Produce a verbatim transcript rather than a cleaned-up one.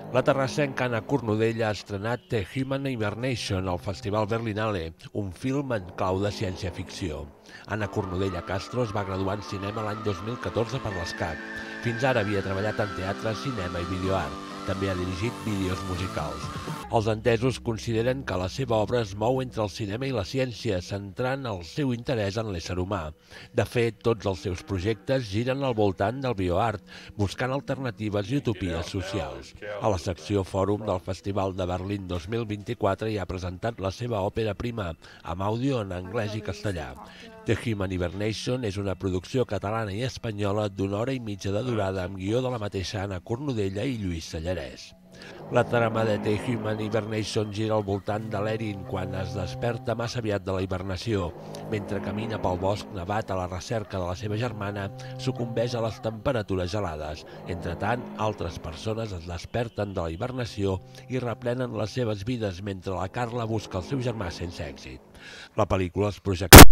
La terrassenca Anna Cornudella ha estrenat The Human Hibernation al Festival Berlinale, un film en clau de ciència-ficció. Anna Cornudella Castro es va graduar en cinema l'any dos mil catorze per l'ESCAC. Fins ara havia treballat en teatre, cinema i videoart. També ha dirigit vídeos musicals. Els entesos consideren que la seva obra es mou entre el cinema i la ciència, centrant el seu interès en l'ésser humà. De fet, tots els seus projectes giren al voltant del bioart, buscant alternatives i utopies socials. A la secció Fòrum del Festival de Berlín dos mil vint-i-quatre hi ha presentat la seva òpera prima, amb àudio en anglès i castellà. The Human Hibernation és una producció catalana i espanyola d'una hora i mitja de durada amb guió de la mateixa Anna Cornudella i Lluís Sallarès. La trama de The Human Hibernation gira al voltant de l'Erin quan es desperta massa aviat de la hibernació. Mentre camina pel bosc nevat a la recerca de la seva germana, sucumbeix a les temperatures gelades. Entretant, altres persones es desperten de la hibernació i reprenen les seves vides mentre la Carla busca el seu germà sense èxit. La pel·lícula es projecta